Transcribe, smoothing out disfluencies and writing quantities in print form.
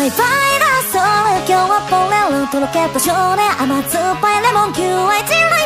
バイバイだそう今日はポレロとロケット少年甘酸っぱいレモン QI チラ